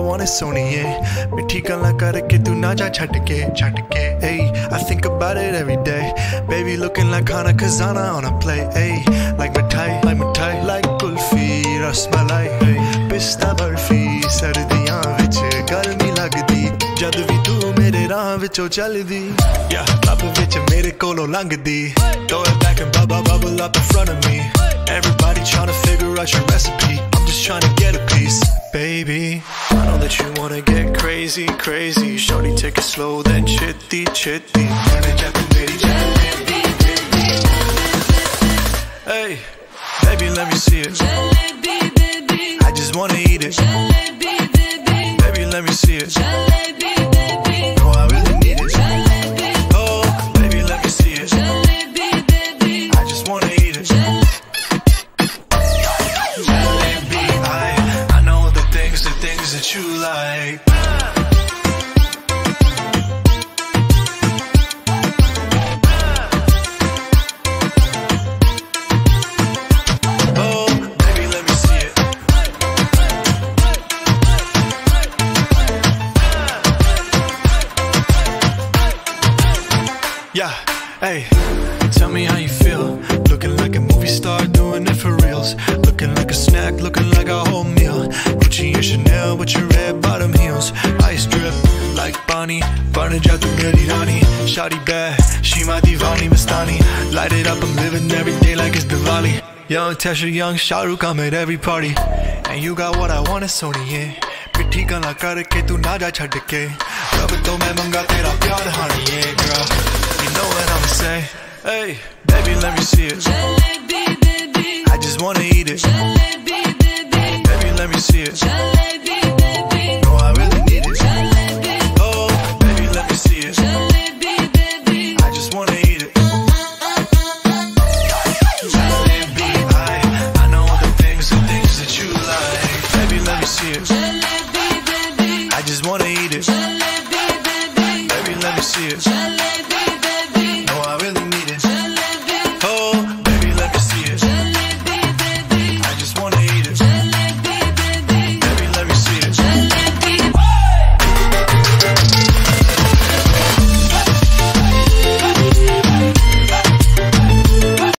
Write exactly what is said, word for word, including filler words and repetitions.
want is सोनिए मिठी गल्लां करके तू ना जा छट के छट के hey I think about it every day baby looking like Khana Khazana on a plate hey like mithai like mithai like kulfi rasmalai hey pista barfi sardiyan vich garmi lagdi jad vi tu mere raah vichon chaldi yeah club vich mere kolo langdi throw it back and bubble bubble up in front of me everybody trying to figure out your recipe I'm just trying to get a piece baby I know that you wanna get crazy crazy shorty take it slow then chitty chitty hey baby let me see it jalebi baby I just wanna eat it jalebi baby baby let me see it jalebi baby oh I really need it jalebi oh baby let me see it jalebi baby I just wanna eat it jalebi I I know the things the things that you like yeah, hey, tell me how you feel. Looking like a movie star, doing it for reals. Looking like a snack, looking like a whole meal. Gucci and Chanel with your red bottom heels. Ice drip like Bonnie, burn it out to Meri Rani. Shawty bad, she my divani Mastani. Light it up, I'm living every day like it's Diwali. Young Tesha, young Shah Rukh, I'm at every party. And you got what I want, it's Sony, पिट्ठी गल्लां करके तू ना जा छड़ के रब तो मैं मंगा तेरा प्यार हानी है girl you know what I'ma say hey baby let me see it jalebi baby I just wanna eat it jalebi baby baby let me see it